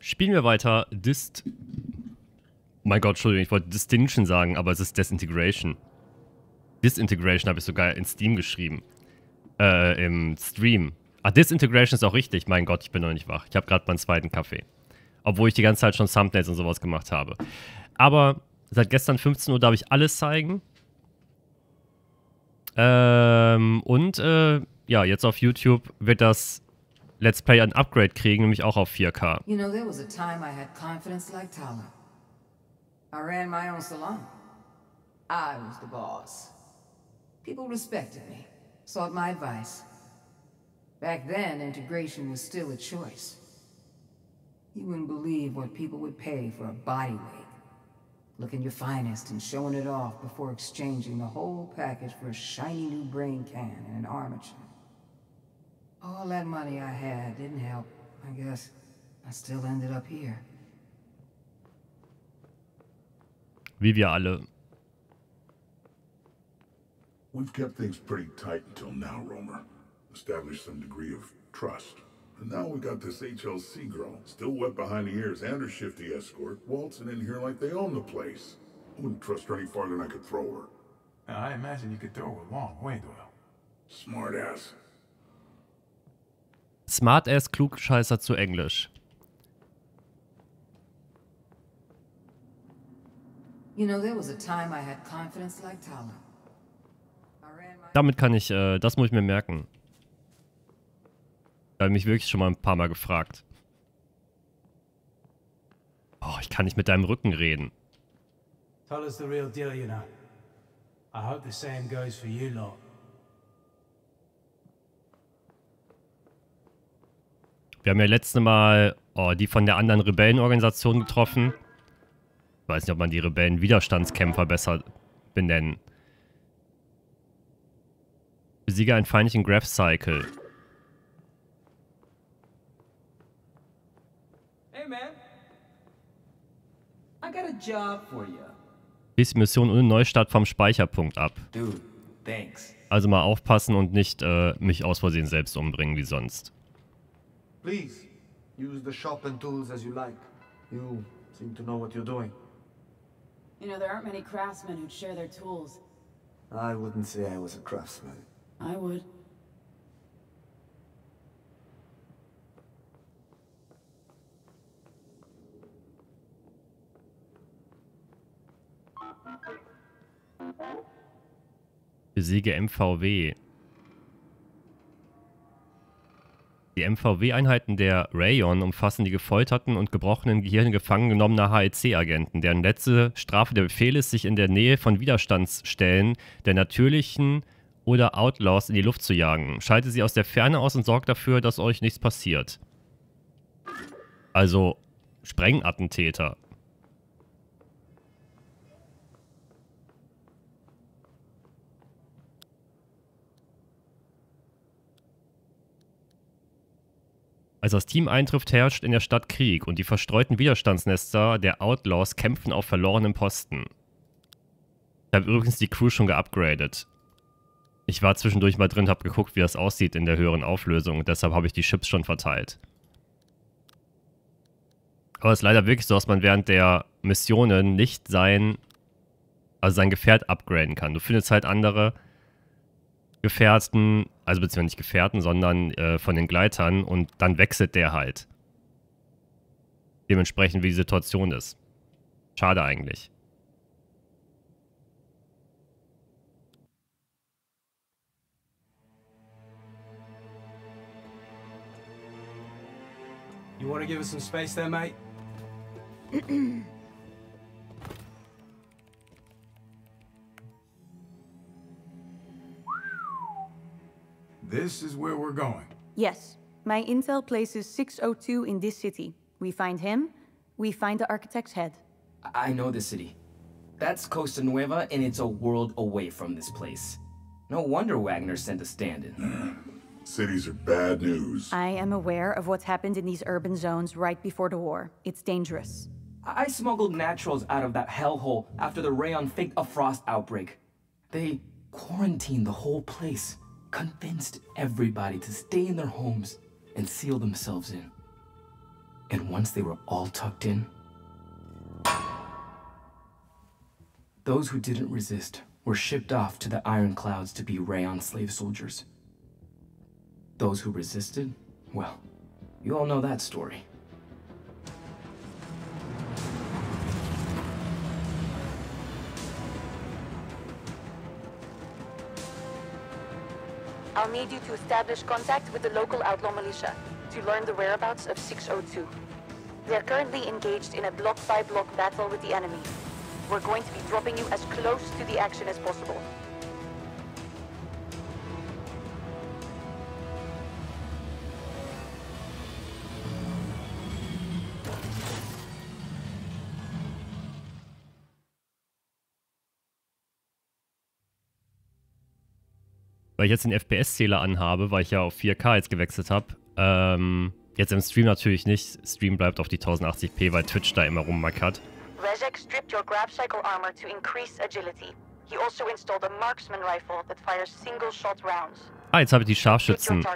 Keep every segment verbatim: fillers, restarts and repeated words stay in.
Spielen wir weiter. Dist. Oh mein Gott, Entschuldigung, ich wollte Distinction sagen, aber es ist Disintegration. Disintegration habe ich sogar in Steam geschrieben. Äh, im Stream. Ach, Disintegration ist auch richtig. Mein Gott, ich bin noch nicht wach. Ich habe gerade meinen zweiten Kaffee. Obwohl ich die ganze Zeit schon Thumbnails und sowas gemacht habe. Aber seit gestern fünfzehn Uhr darf ich alles zeigen. Ähm, und, äh, ja, jetzt auf YouTube wird das Let's Play ein Upgrade kriegen, nämlich auch auf vier K. You know, there was a time I had confidence like Tala. I ran my own salon. I was the boss. People respected me, sought my advice. Back then, integration was still a choice. You wouldn't believe what people would pay for a body wig. Looking your finest and showing it off before exchanging the whole package for a shiny new brain can and an armature. All that money I had didn't help. I guess I still ended up here. Wie wir alle. We've kept things pretty tight until now, Romer. Established some degree of trust. And now we got this H L C girl, still wet behind the ears and her shifty escort, waltzing in here like they own the place. I wouldn't trust her any farther than I could throw her. Now, I imagine you could throw her a long way, Doyle. Smart ass. Smart ass Klugscheißer zu Englisch. You know, there was a time I had confidence like Tala. Damit kann ich, äh, das muss ich mir merken. Da habe ich mich wirklich schon mal ein paar Mal gefragt. Oh, ich kann nicht mit deinem Rücken reden. Tala's the real deal, you know. I hope the same goes for you lot. Wir haben ja letzte Mal oh, die von der anderen Rebellenorganisation getroffen. Ich weiß nicht, ob man die Rebellen-Widerstandskämpfer besser benennen. Besiege einen feindlichen Graph Cycle. Hey man, I got a job for you. Schließ die Mission ohne Neustart vom Speicherpunkt ab. Dude, thanks. Also mal aufpassen und nicht äh, mich aus Versehen selbst umbringen wie sonst. Please, use the shop and tools as you like. You seem to know what you're doing. You know, there aren't many craftsmen who'd share their tools. I wouldn't say I was a craftsman. I would. Besiege M V W. Die M V W-Einheiten der Rayon umfassen die gefolterten und gebrochenen Gehirne gefangen genommener H E C-Agenten, deren letzte Strafe der Befehl ist, sich in der Nähe von Widerstandsstellen der natürlichen oder Outlaws in die Luft zu jagen. Schalte sie aus der Ferne aus und sorgt dafür, dass euch nichts passiert. Also Sprengattentäter. Als das Team eintrifft, herrscht in der Stadt Krieg und die verstreuten Widerstandsnester der Outlaws kämpfen auf verlorenem Posten. Ich habe übrigens die Crew schon geupgradet. Ich war zwischendurch mal drin, habe geguckt, wie das aussieht in der höheren Auflösung und deshalb habe ich die Chips schon verteilt. Aber es ist leider wirklich so, dass man während der Missionen nicht sein, also sein Gefährt upgraden kann. Du findest halt andere Gefährten, also beziehungsweise nicht Gefährten, sondern äh, von den Gleitern und dann wechselt der halt. Dementsprechend, wie die Situation ist. Schade eigentlich. You want to give us some space there, mate? This is where we're going. Yes. My intel places six oh two in this city. We find him, we find the architect's head. I know the city. That's Costa Nueva, and it's a world away from this place. No wonder Wagner sent a stand-in. Cities are bad news. I am aware of what's happened in these urban zones right before the war. It's dangerous. I smuggled naturals out of that hellhole after the Rayon faked a frost outbreak. They quarantined the whole place, convinced everybody to stay in their homes and seal themselves in. And once they were all tucked in, those who didn't resist were shipped off to the Iron Clouds to be Rayon slave soldiers. Those who resisted, well, you all know that story. I'll need you to establish contact with the local outlaw militia to learn the whereabouts of six oh two. They're currently engaged in a block-by-block battle with the enemy. We're going to be dropping you as close to the action as possible. Weil ich jetzt den F P S-Zähler anhabe, weil ich ja auf vier K jetzt gewechselt habe. Ähm, jetzt im Stream natürlich nicht. Stream bleibt auf die tausendachtzig p, weil Twitch da immer rummackert. Rezek stripped your grab cycle armor to increase agility. He also installed a marksman rifle that fires single-shot rounds. Ah, jetzt habe ich die Scharfschützen.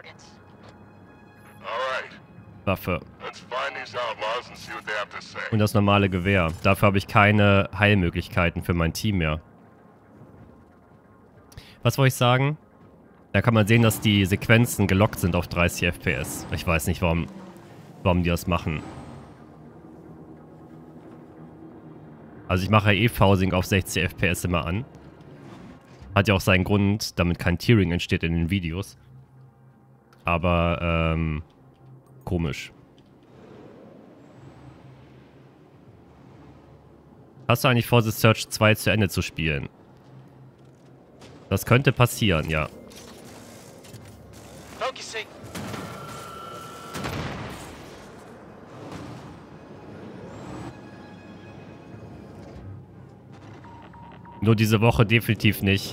Waffe. Und das normale Gewehr. Dafür habe ich keine Heilmöglichkeiten für mein Team mehr. Was wollte ich sagen? Da kann man sehen, dass die Sequenzen gelockt sind auf dreißig F P S. Ich weiß nicht, warum, warum die das machen. Also ich mache ja eh Phasing auf sechzig F P S immer an. Hat ja auch seinen Grund, damit kein Tearing entsteht in den Videos. Aber, ähm, komisch. Hast du eigentlich vor, The Search zwei zu Ende zu spielen? Das könnte passieren, ja. Nur diese Woche definitiv nicht.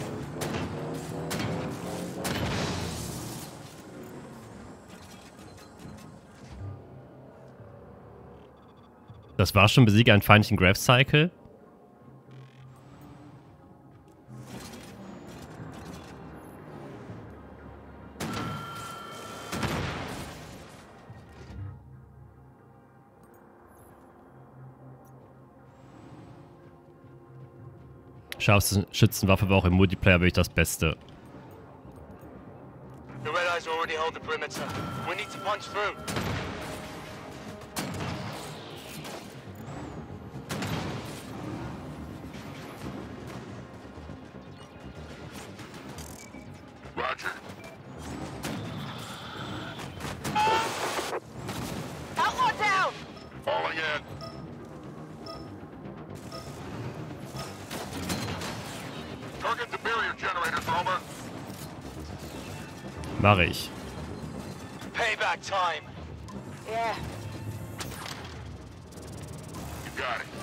Das war schon besiege ein feindlichen Graph Cycle. Scharfschützenwaffe war auch im Multiplayer wirklich das Beste. The Red Eyes already hold the perimeter. We need to punch through. Roger. Outlaw down! Falling in. Target the barrier generators, Romer. Mache ich. Payback time. Yeah. You got it.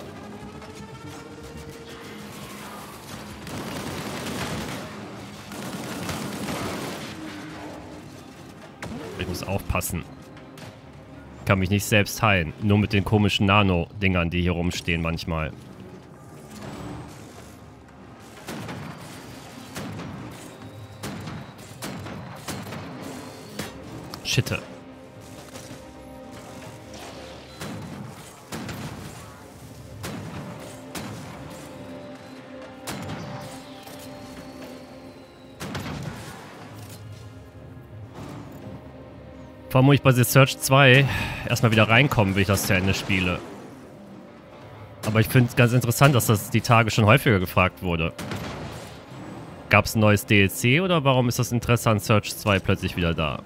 Ich muss aufpassen. Ich kann mich nicht selbst heilen. Nur mit den komischen Nano-Dingern, die hier rumstehen manchmal. Shitte. Vor allem muss ich bei The Search zwei erstmal wieder reinkommen, wenn ich das zu Ende spiele. Aber ich finde es ganz interessant, dass das die Tage schon häufiger gefragt wurde. Gab es ein neues D L C oder warum ist das Interesse an Search zwei plötzlich wieder da?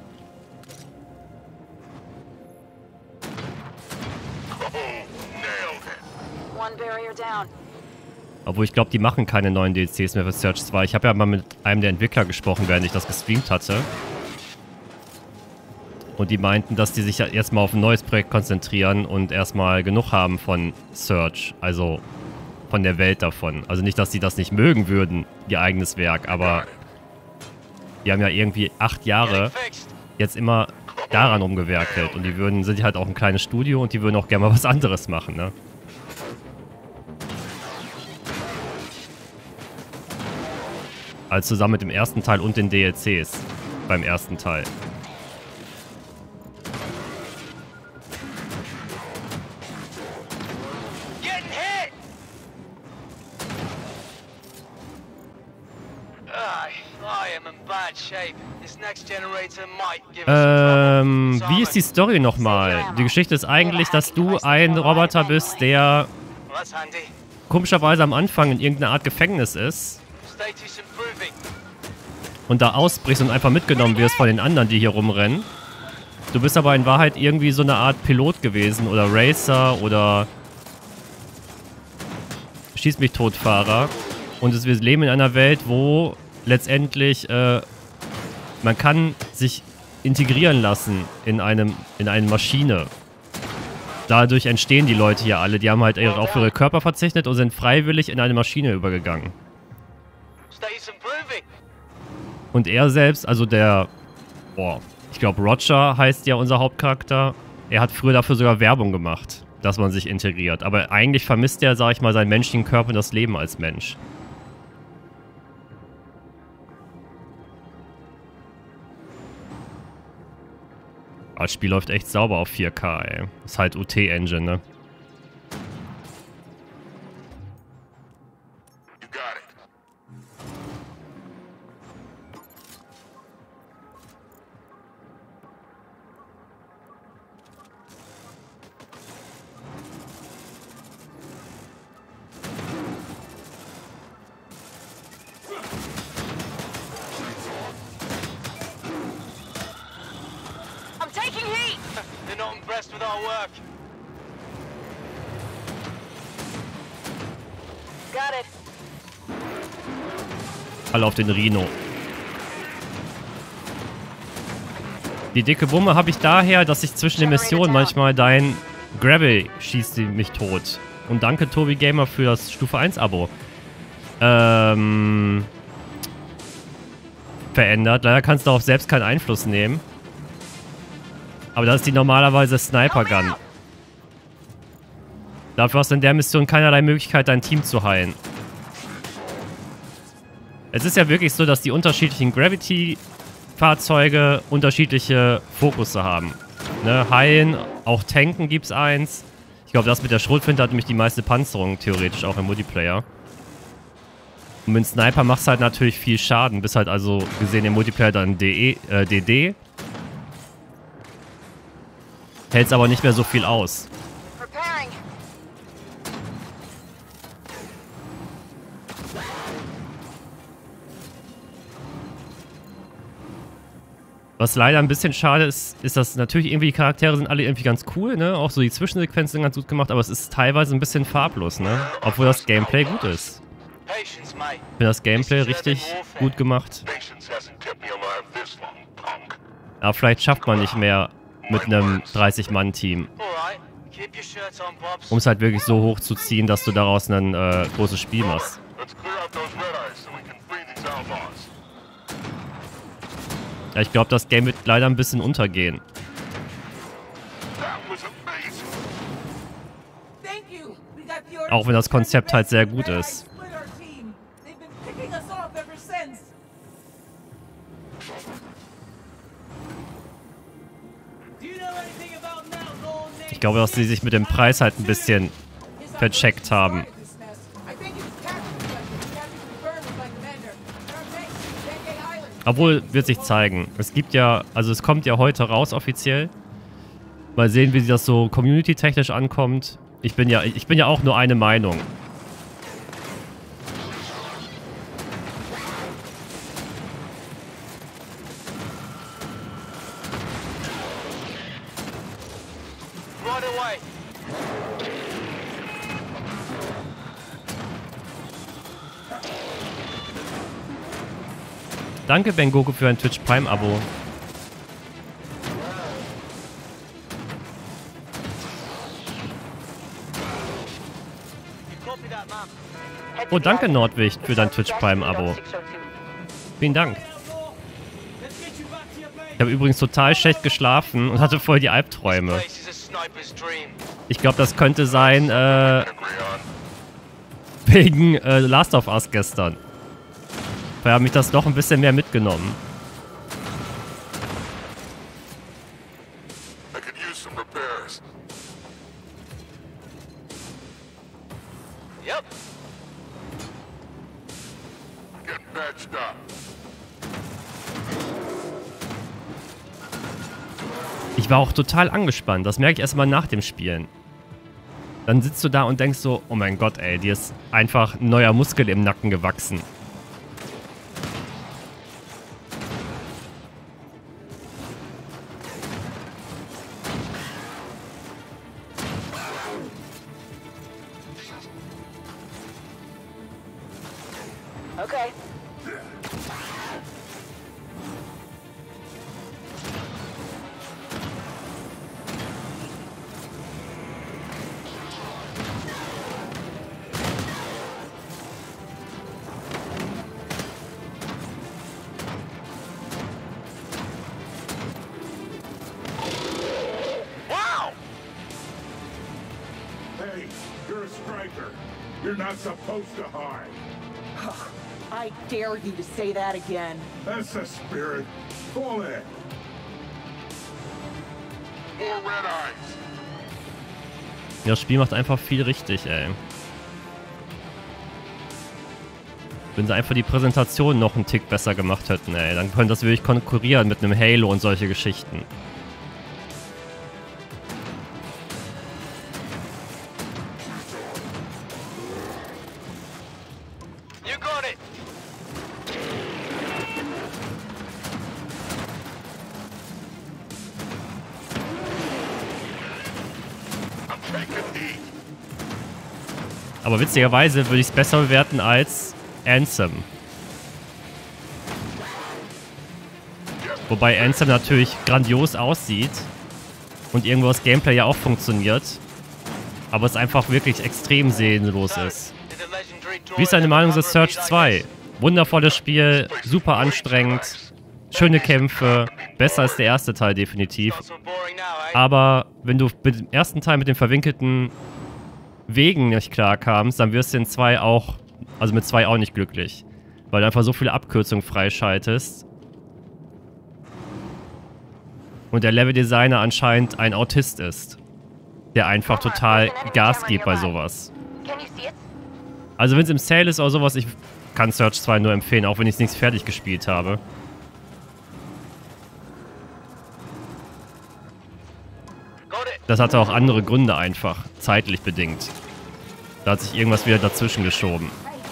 Obwohl ich glaube, die machen keine neuen D L Cs mehr für Search zwei. Ich habe ja mal mit einem der Entwickler gesprochen, während ich das gestreamt hatte. Und die meinten, dass die sich ja erstmal auf ein neues Projekt konzentrieren und erstmal genug haben von Search. Also von der Welt davon. Also nicht, dass sie das nicht mögen würden, ihr eigenes Werk, aber die haben ja irgendwie acht Jahre jetzt immer daran rumgewerkelt. Und die würden, sind halt auch ein kleines Studio und die würden auch gerne mal was anderes machen, ne? Also zusammen mit dem ersten Teil und den D L Cs beim ersten Teil. Ähm, wie ist die Story nochmal? Die Geschichte ist eigentlich, dass du ein Roboter bist, der komischerweise am Anfang in irgendeiner Art Gefängnis ist und da ausbrichst und einfach mitgenommen wirst von den anderen, die hier rumrennen. Du bist aber in Wahrheit irgendwie so eine Art Pilot gewesen oder Racer oder Schieß mich Totfahrer. Und es, wir leben in einer Welt, wo letztendlich äh, man kann sich integrieren lassen in einem in eine Maschine. Dadurch entstehen die Leute hier alle. Die haben halt ihre, auf ihre Körper verzichtet und sind freiwillig in eine Maschine übergegangen. Und er selbst, also der, boah, ich glaube Roger heißt ja unser Hauptcharakter. Er hat früher dafür sogar Werbung gemacht, dass man sich integriert. Aber eigentlich vermisst er, sag ich mal, seinen menschlichen Körper und das Leben als Mensch. Das Spiel läuft echt sauber auf vier K, ey. Ist halt U T-Engine, ne? Alle auf den Rhino. Die dicke Wumme habe ich daher, dass ich zwischen den Missionen manchmal dein Gravel schießt mich tot. Und danke Tobi Gamer für das Stufe eins Abo. Ähm... verändert. Leider kannst du darauf selbst keinen Einfluss nehmen. Aber das ist die normalerweise Sniper Gun. Dafür hast du in der Mission keinerlei Möglichkeit, dein Team zu heilen. Es ist ja wirklich so, dass die unterschiedlichen Gravity-Fahrzeuge unterschiedliche Fokusse haben. Ne, heilen, auch tanken gibt's eins. Ich glaube, das mit der Schrotflinte hat nämlich die meiste Panzerung, theoretisch auch im Multiplayer. Und mit Sniper machst du halt natürlich viel Schaden. Bist halt also gesehen im Multiplayer dann D E, äh, D D. Hältst aber nicht mehr so viel aus. Was leider ein bisschen schade ist, ist, dass natürlich irgendwie die Charaktere sind alle irgendwie ganz cool, ne? Auch so die Zwischensequenzen sind ganz gut gemacht, aber es ist teilweise ein bisschen farblos, ne? Obwohl das Gameplay gut ist. Ich finde das Gameplay richtig gut gemacht. Aber vielleicht schafft man nicht mehr mit einem dreißig Mann Team. Um es halt wirklich so hoch zu ziehen, dass du daraus ein äh, großes Spiel machst. Ja, ich glaube, das Game wird leider ein bisschen untergehen. Auch wenn das Konzept halt sehr gut ist. Ich glaube, dass sie sich mit dem Preis halt ein bisschen vercheckt haben. Obwohl, wird sich zeigen. Es gibt ja, also es kommt ja heute raus offiziell. Mal sehen, wie sich das so community-technisch ankommt. Ich bin ja, ich bin ja auch nur eine Meinung. Danke, Bengoku, für ein Twitch Prime-Abo. Oh, danke, Nordwicht, für dein Twitch Prime-Abo. Vielen Dank. Ich habe übrigens total schlecht geschlafen und hatte voll die Albträume. Ich glaube, das könnte sein, äh, wegen äh, Last of Us gestern. Da hat mich das doch ein bisschen mehr mitgenommen. Ich war auch total angespannt. Das merke ich erst mal nach dem Spielen. Dann sitzt du da und denkst so, oh mein Gott, ey, dir ist einfach ein neuer Muskel im Nacken gewachsen. Okay. Wow! Hey, you're a striker. You're not supposed to hide. I dare you to say that again. That's the spirit. Pull it. More red eyes. Das Spiel macht einfach viel richtig, ey. Wenn sie einfach die Präsentation noch einen Tick besser gemacht hätten, ey, dann könnte das wirklich konkurrieren mit einem Halo und solche Geschichten. You got it. I'm taking heat. Aber witzigerweise würde ich es besser bewerten als Anthem. Wobei Anthem natürlich grandios aussieht und irgendwo das Gameplay ja auch funktioniert, aber es einfach wirklich extrem seelenlos ist. Wie ist deine Meinung zu Surge zwei? Wundervolles Spiel, super anstrengend, schöne Kämpfe, besser als der erste Teil definitiv. Aber wenn du mit dem ersten Teil mit den verwinkelten Wegen nicht klarkamst, dann wirst du in zwei auch, also mit zwei auch nicht glücklich. Weil du einfach so viele Abkürzungen freischaltest. Und der Leveldesigner anscheinend ein Autist ist. Der einfach total Gas gibt bei sowas. Also wenn es im Sale ist oder sowas, ich kann Surge zwei nur empfehlen, auch wenn ich es nicht fertig gespielt habe. Das hatte auch andere Gründe einfach, zeitlich bedingt. Da hat sich irgendwas wieder dazwischen geschoben.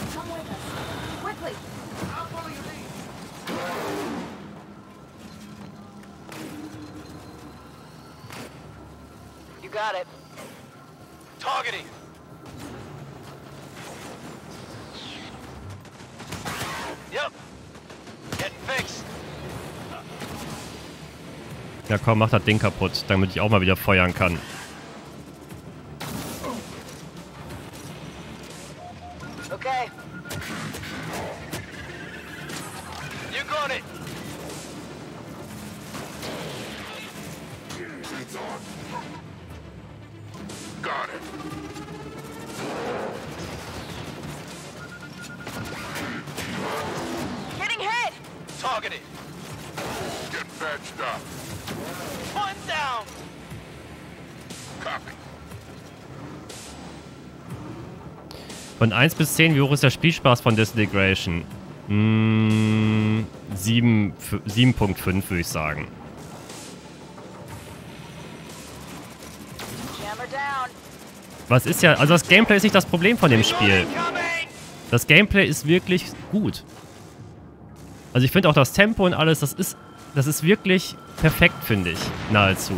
You got it. Targeting. Yep. Getting fixed. Ja komm, mach das Ding kaputt, damit ich auch mal wieder feuern kann. Okay. You got it. Got it. Getting hit! Targeting. Get patched up. One down. Copy. Von eins bis zehn, wie hoch ist der Spielspaß von Disintegration? Mmh, sieben Komma fünf würde ich sagen. Was ist ja, also das Gameplay ist nicht das Problem von dem Spiel. Das Gameplay ist wirklich gut. Also ich finde auch das Tempo und alles, das ist, das ist wirklich perfekt, finde ich, nahezu.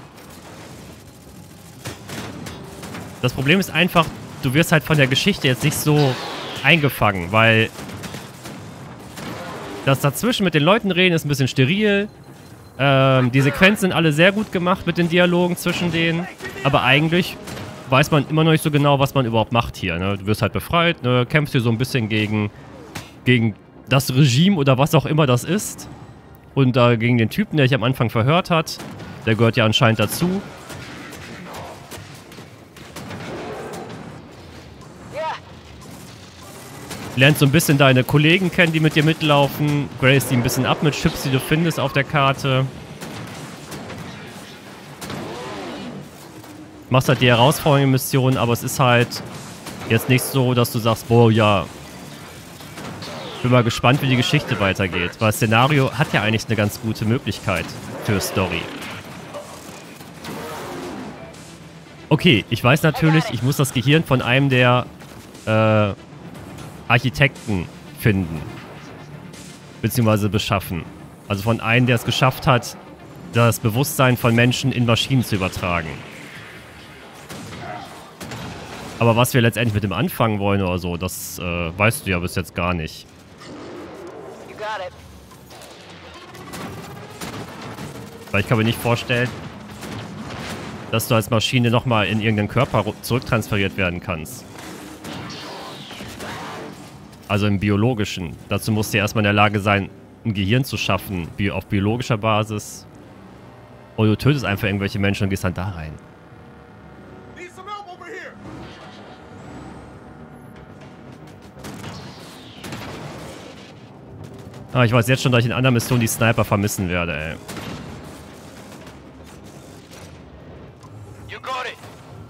Das Problem ist einfach, du wirst halt von der Geschichte jetzt nicht so eingefangen, weil das dazwischen mit den Leuten reden ist ein bisschen steril. Ähm, die Sequenzen sind alle sehr gut gemacht mit den Dialogen zwischen denen, aber eigentlich weiß man immer noch nicht so genau, was man überhaupt macht hier. Ne? Du wirst halt befreit, ne? Kämpfst hier so ein bisschen gegen, gegen das Regime oder was auch immer das ist. Und äh, gegen den Typen, der dich am Anfang verhört hat. Der gehört ja anscheinend dazu. Lernst so ein bisschen deine Kollegen kennen, die mit dir mitlaufen. Grace die ein bisschen ab mit Chips, die du findest auf der Karte. Machst halt die herausfordernde Mission, aber es ist halt jetzt nicht so, dass du sagst, boah, ja. Bin mal gespannt, wie die Geschichte weitergeht. Weil das Szenario hat ja eigentlich eine ganz gute Möglichkeit für Story. Okay, ich weiß natürlich, ich muss das Gehirn von einem der äh, Architekten finden. Beziehungsweise beschaffen. Also von einem, der es geschafft hat, das Bewusstsein von Menschen in Maschinen zu übertragen. Aber was wir letztendlich mit dem anfangen wollen oder so, das äh, weißt du ja bis jetzt gar nicht. Weil ich kann mir nicht vorstellen, dass du als Maschine nochmal in irgendeinen Körper zurücktransferiert werden kannst. Also im Biologischen. Dazu musst du erstmal in der Lage sein, ein Gehirn zu schaffen, bi- auf biologischer Basis. Oder du tötest einfach irgendwelche Menschen und gehst dann da rein. Ah, ich weiß jetzt schon, dass ich in anderen Missionen die Sniper vermissen werde, ey. You got it.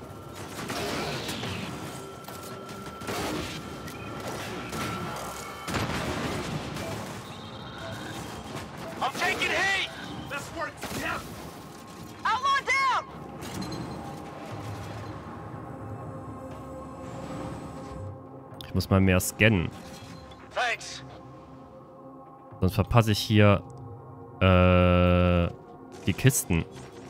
I'm taking heat. This works. Yeah. Outlaw down! Ich muss mal mehr scannen. Thanks. Sonst verpasse ich hier äh, die Kisten.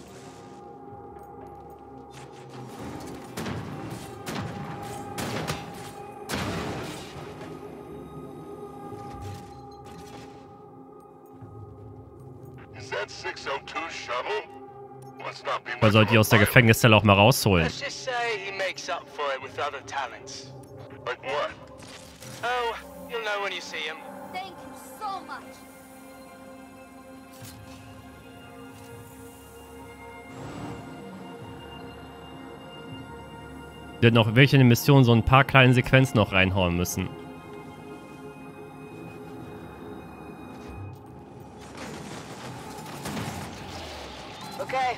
Is that six oh two shuttle? Must not be Man sollte die aus der Gefängniszelle auch mal rausholen. Let's just say he makes up for it with other talents. Like what? Oh, you'll know when you see him. Thank you so much. Wir hätten auch welche in den Missionen so ein paar kleine Sequenzen noch reinhauen müssen. Okay.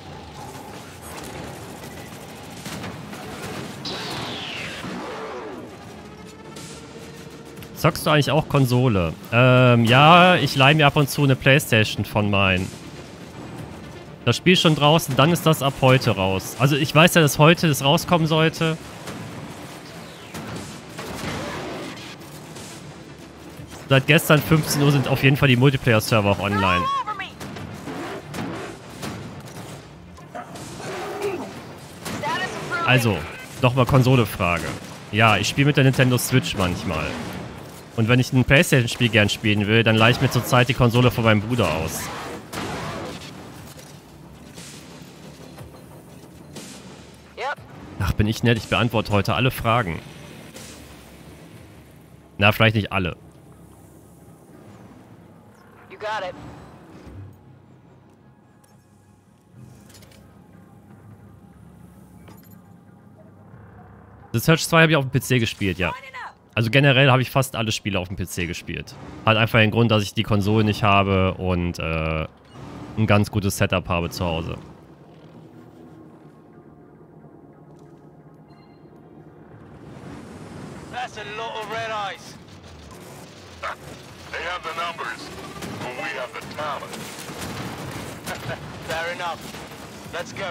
Zockst du eigentlich auch Konsole? Ähm, ja, ich leihe mir ab und zu eine Playstation von meinen. Das Spiel ist schon draußen, dann ist das ab heute raus. Also ich weiß ja, dass heute das rauskommen sollte. Seit gestern fünfzehn Uhr sind auf jeden Fall die Multiplayer-Server auch online. Also, nochmal Konsole-Frage. Ja, ich spiele mit der Nintendo Switch manchmal. Und wenn ich ein Playstation-Spiel gern spielen will, dann leihe ich mir zurzeit die Konsole von meinem Bruder aus. Ach, bin ich nett, ich beantworte heute alle Fragen. Na, vielleicht nicht alle. You got it. The Search zwei habe ich auf dem P C gespielt, ja. Also generell habe ich fast alle Spiele auf dem P C gespielt. Hat einfach den Grund, dass ich die Konsole nicht habe und äh, ein ganz gutes Setup habe zu Hause. That's a lot of red eyes. They have the numbers, but we have the talent. Fair enough. Let's go.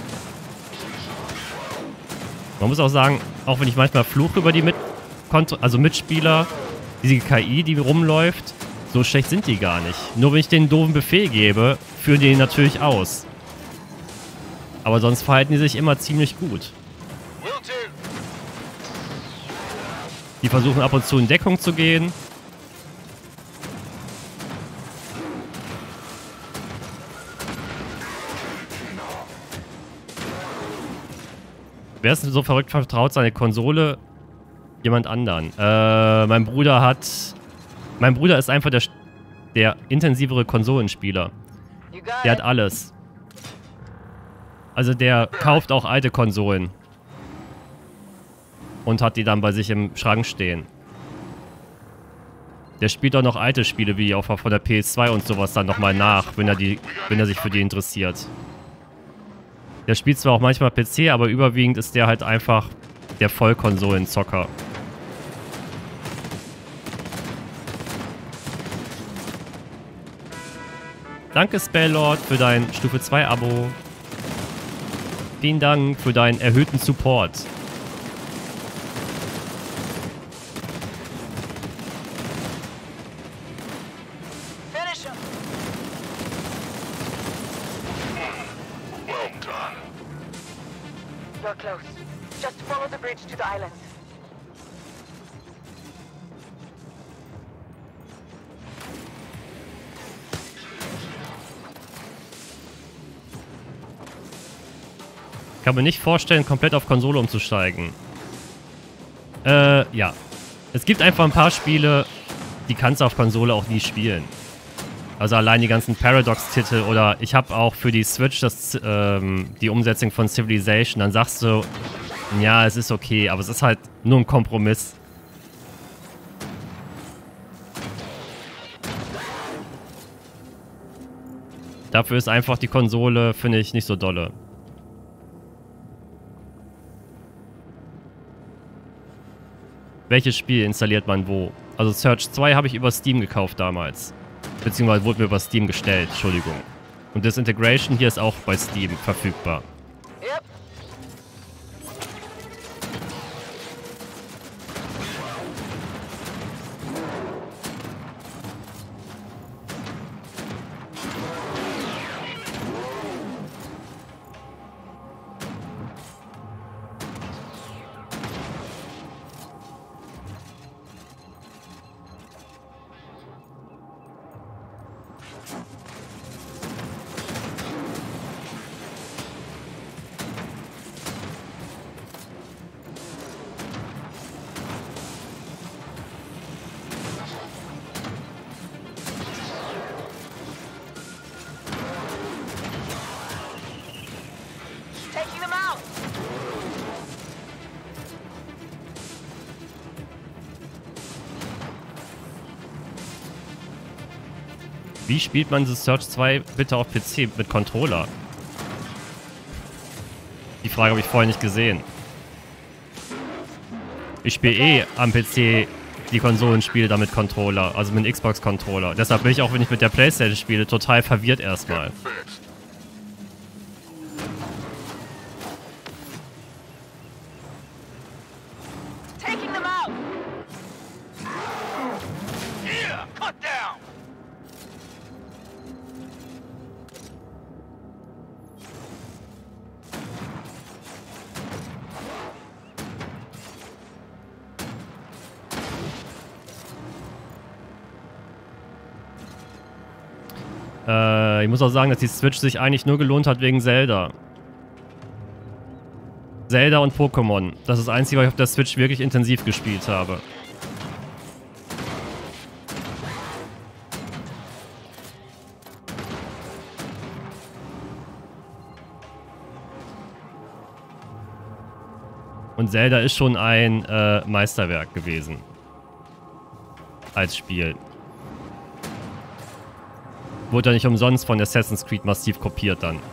Man muss auch sagen, auch wenn ich manchmal fluche über die Mit also Mitspieler, diese K I, die rumläuft, so schlecht sind die gar nicht. Nur wenn ich denen einen doofen Befehl gebe, führen die ihn natürlich aus. Aber sonst verhalten die sich immer ziemlich gut. Die versuchen ab und zu in Deckung zu gehen. Wer ist denn so verrückt vertraut, seine Konsole jemand anderen? Äh, mein Bruder hat... Mein Bruder ist einfach der, der intensivere Konsolenspieler. Der hat alles. Also der kauft auch alte Konsolen. Und hat die dann bei sich im Schrank stehen. Der spielt auch noch alte Spiele, wie auch von der P S zwei und sowas dann nochmal nach, wenn er, die, wenn er sich für die interessiert. Der spielt zwar auch manchmal P C, aber überwiegend ist der halt einfach der Vollkonsolenzocker. Danke, Spellord, für dein Stufe zwei Abo. Vielen Dank für deinen erhöhten Support. Finish him. Well done. You're close. Just follow the bridge to the island. Ich kann mir nicht vorstellen, komplett auf Konsole umzusteigen. Äh, ja. Es gibt einfach ein paar Spiele, die kannst du auf Konsole auch nie spielen. Also allein die ganzen Paradox-Titel oder ich habe auch für die Switch das, ähm, die Umsetzung von Civilization. Dann sagst du, ja, es ist okay, aber es ist halt nur ein Kompromiss. Dafür ist einfach die Konsole, finde ich, nicht so dolle. Welches Spiel installiert man wo? Also Surge zwei habe ich über Steam gekauft damals. Beziehungsweise wurde mir über Steam gestellt, Entschuldigung. Und Disintegration hier ist auch bei Steam verfügbar. Yep. Taking them out. Wie spielt man The Surge zwei bitte auf P C mit Controller? Die Frage habe ich vorher nicht gesehen. Ich spiele eh am P C die Konsolenspiele da mit Controller, also mit Xbox-Controller. Deshalb bin ich auch, wenn ich mit der PlayStation spiele, total verwirrt erstmal. Taking them out. Yeah, cut down. Äh, ich muss auch sagen, dass die Switch sich eigentlich nur gelohnt hat wegen Zelda. Zelda und Pokémon. Das ist das Einzige, was ich auf der Switch wirklich intensiv gespielt habe. Und Zelda ist schon ein äh, Meisterwerk gewesen. Als Spiel. Wurde ja nicht umsonst von Assassin's Creed massiv kopiert dann.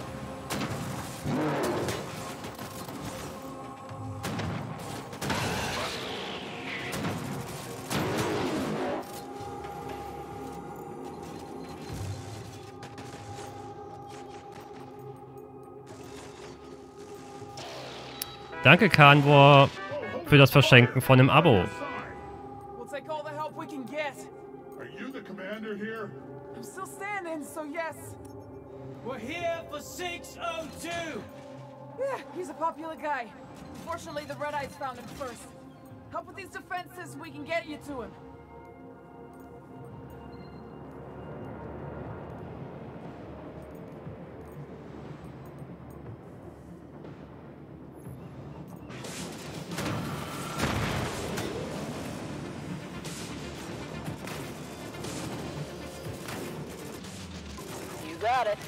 Danke, Kanwar, für das Verschenken von einem Abo. We'll take all the help we can get. Are you the commander here? I'm still standing, so yes. We're here for six oh two! Yeah, he's a popular guy. Fortunately, the Red Eyes found him first. Help with these defenses, we can get you to him. You got it.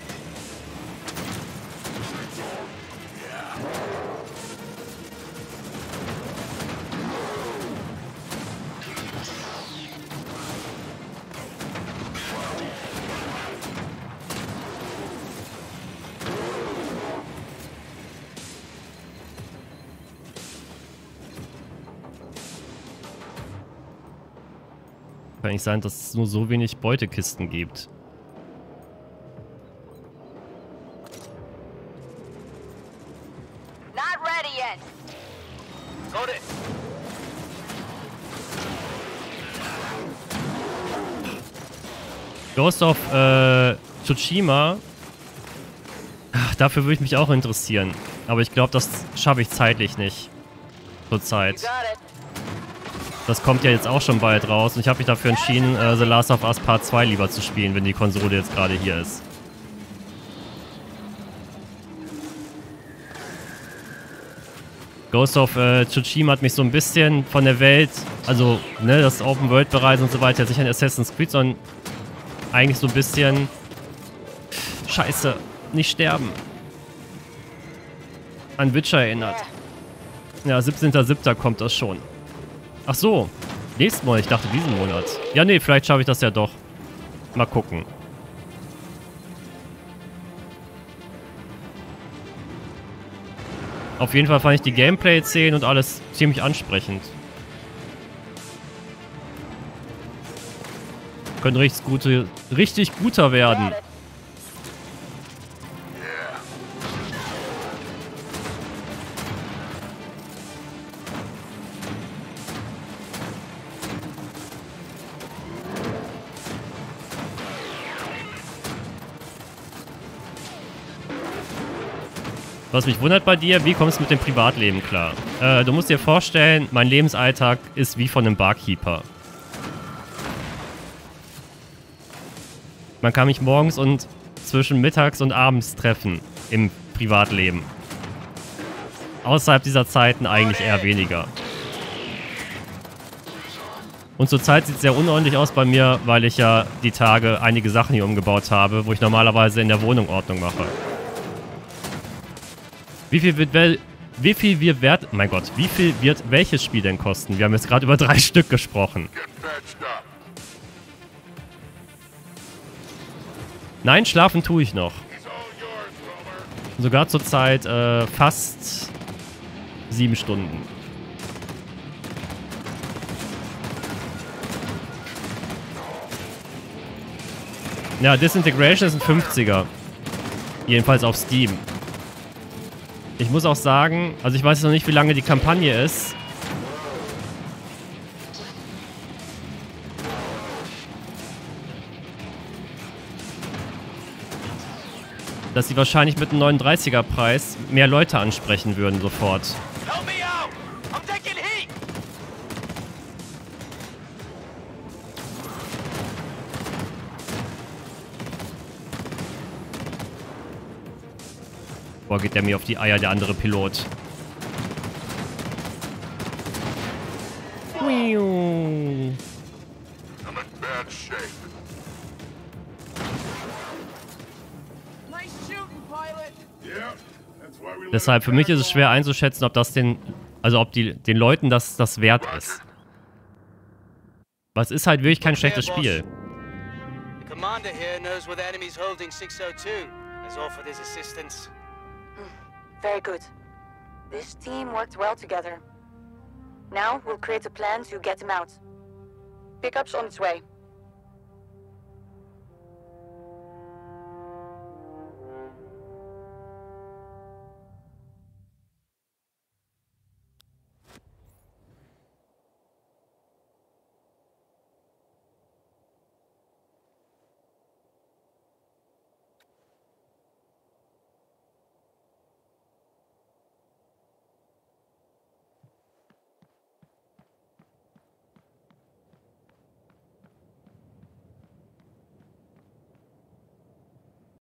Kann nicht sein, dass es nur so wenig Beutekisten gibt. ahead. Got it. Ghost of äh, Tsushima. Ach, dafür würde ich mich auch interessieren. Aber ich glaube, das schaffe ich zeitlich nicht. Zurzeit. Das kommt ja jetzt auch schon bald raus. Und ich habe mich dafür entschieden, äh, The Last of Us Part zwei lieber zu spielen, wenn die Konsole jetzt gerade hier ist. Ghost of äh, Tsushima hat mich so ein bisschen von der Welt, also ne, das Open-World-Bereich und so weiter, nicht an Assassin's Creed, sondern eigentlich so ein bisschen Scheiße, nicht sterben. An Witcher erinnert. Ja, siebzehnter siebter kommt das schon. Ach so, nächsten Monat, ich dachte diesen Monat. Ja, nee, vielleicht schaffe ich das ja doch. Mal gucken. Auf jeden Fall fand ich die Gameplay-Szenen und alles ziemlich ansprechend. Könnte richtig gute, richtig guter werden. Was mich wundert bei dir, wie kommst du mit dem Privatleben klar? Äh, du musst dir vorstellen, mein Lebensalltag ist wie von einem Barkeeper. Man kann mich morgens und zwischen mittags und abends treffen im Privatleben. Außerhalb dieser Zeiten eigentlich eher weniger. Und zurzeit sieht es sehr unordentlich aus bei mir, weil ich ja die Tage einige Sachen hier umgebaut habe, wo ich normalerweise in der Wohnung Ordnung mache. Wie viel wird wel wie viel wir wert mein Gott, wie viel wird welches Spiel denn kosten? Wir haben jetzt gerade über drei Stück gesprochen. Nein, schlafen tue ich noch. Sogar zurzeit äh, fast sieben Stunden. Ja, Disintegration ist ein fünfziger. Jedenfalls auf Steam. Ich muss auch sagen, also ich weiß jetzt noch nicht, wie lange die Kampagne ist. Dass sie wahrscheinlich mit einem neununddreißiger Preis mehr Leute ansprechen würden sofort. Boah, geht der mir auf die Eier, der andere Pilot. Deshalb, für mich ist es schwer einzuschätzen, ob das den, also ob die, den Leuten das, das wert ist. Aber es ist halt wirklich kein schlechtes Spiel. The commander here knows where the enemy's holding six oh two. Has offered his assistance. Very good. This team worked well together. Now we'll create a plan to get him out. Pickup's on its way.